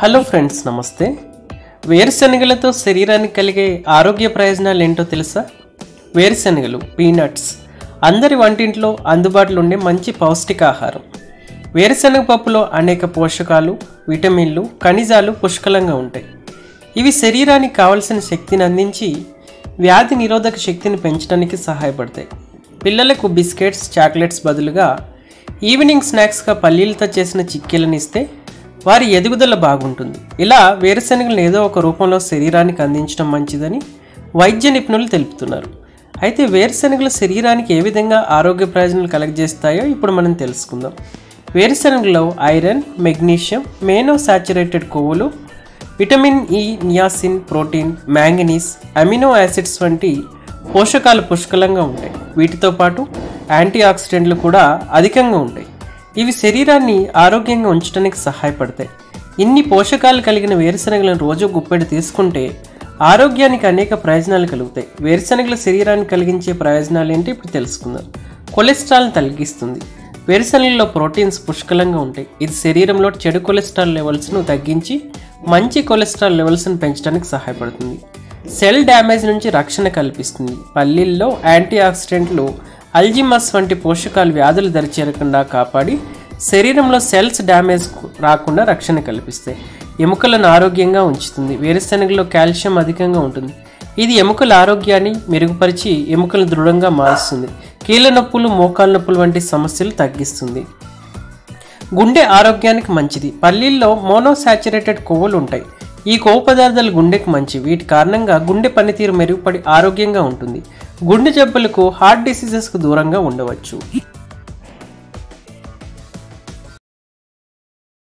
Hello friends, నమస్తే. వేరుశనగలతో శరీరానికి కలిగే ఆరోగ్య ప్రయోజనాలు ఏంటో తెలుసా? వేరుశనగలు, పీనట్స్ అందరి వంటింట్లో అందుబాటులో ఉండే మంచి పౌష్టికాహారం. వేరుశనగ పప్పులో అనేక పోషకాలు, విటమిన్లు, ఖనిజాలు పుష్కలంగా ఉంటాయి. ఇవి శరీరానికి కావలసిన శక్తిని అందించి వ్యాధి నిరోధక శక్తిని పెంచడానికి సహాయపడతాయి. పిల్లలకు బిస్కెట్స్, చాక్లెట్స్ బదులుగా ఈవినింగ్ స్నాక్స్గా పల్లీలతో చేసిన చిక్కీలను ఇస్తే వారి ఎదుగుదల బాగుంటుంది. ఇలా వేరుశనగలను ఏదో ఒక రూపంలో శరీరానికి అందించడం మంచిదని వైద్య నిపుణులు తెలుపుతున్నారు. అయితే వేరుశనగలు శరీరానికి ఏ విధంగా ఆరోగ్య ప్రయోజనాలు కలగజేస్తాయో ఇప్పుడు మనం తెలుసుకుందాం. వేరుశనగలో ఐరన్, మెగ్నీషియం, మోనోసాచురేటెడ్ కొవ్వులు, vitamin E, niacin, protein, manganese, amino acids వంటి పోషకాలు పుష్కలంగా ఉంటాయి. వీటితో పాటు యాంటీ ఆక్సిడెంట్లు కూడా అధికంగా ఉంటాయి. ఇవి శరీరాన్ని ఆరోగ్యంగా ఉంచడానికి సహాయపడతాయి. ఇన్ని పోషకాలు కలిగిన వేరుశనగలను రోజు గుప్పెడు తీసుకుంటే ఆరోగ్యానికి అనేక ప్రయోజనాలు కలుగుతాయి. వేరుశనగల శరీరానికి కలిగించే ప్రయోజనాలు ఏంటి ఇప్పుడు తెలుసుకుందాం. కొలెస్ట్రాల్ని తగ్గిస్తుంది. వేరుశనగలలో ప్రోటీన్స్ పుష్కలంగా ఉంటాయి. ఇది శరీరంలో చెడు కొలెస్ట్రాల్ లెవెల్స్ను తగ్గించి మంచి కొలెస్ట్రాల్ లెవెల్స్ను పెంచడానికి సహాయపడుతుంది. సెల్ డ్యామేజ్ నుంచి రక్షణ కల్పిస్తుంది. పల్లీల్లో యాంటీ ఆక్సిడెంట్లు అల్జిమస్ వంటి పోషకాలు వ్యాధులు దరిచేరకుండా కాపాడి శరీరంలో సెల్స్ డ్యామేజ్ రాకుండా రక్షణ కల్పిస్తాయి. ఎముకలను ఆరోగ్యంగా ఉంచుతుంది. వేరుశనగలో కాల్షియం అధికంగా ఉంటుంది. ఇది ఎముకల ఆరోగ్యాన్ని మెరుగుపరిచి ఎముకలను దృఢంగా మారుస్తుంది. కీళ్ళ నొప్పులు, మోకాళ్ళ నొప్పులు వంటి సమస్యలు తగ్గిస్తుంది. గుండె ఆరోగ్యానికి మంచిది. పల్లీల్లో మోనోసాచురేటెడ్ కొవ్వులు ఉంటాయి. ఈ కొవ్వు పదార్థాలు గుండెకు మంచి. వీటి కారణంగా గుండె పనితీరు మెరుగుపడి ఆరోగ్యంగా ఉంటుంది. గుండె జబ్బులకు, హార్ట్ డిసీజెస్కు దూరంగా ఉండవచ్చు.